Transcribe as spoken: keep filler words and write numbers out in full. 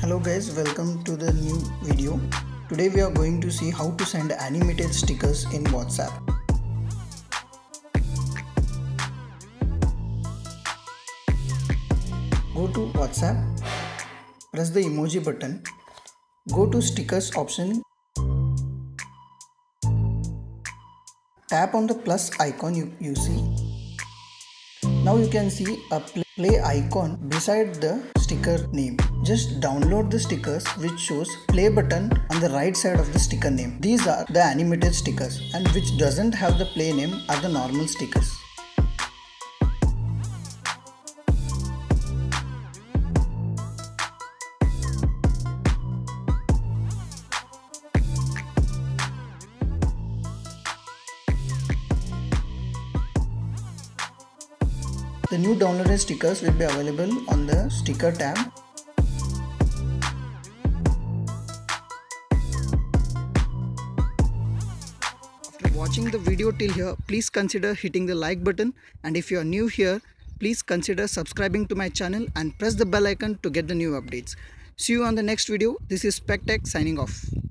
Hello guys, welcome to the new video. Today we are going to see how to send animated stickers in WhatsApp. Go to WhatsApp, press the emoji button, go to stickers option, tap on the plus icon you, you see. Now you can see a play icon beside the sticker name. Just download the stickers which shows play button on the right side of the sticker name. These are the animated stickers, and which doesn't have the play name are the normal stickers. The new downloaded stickers will be available on the sticker tab. After watching the video till here, please consider hitting the like button, and if you are new here, please consider subscribing to my channel and press the bell icon to get the new updates. See you on the next video. This is SpecTech signing off.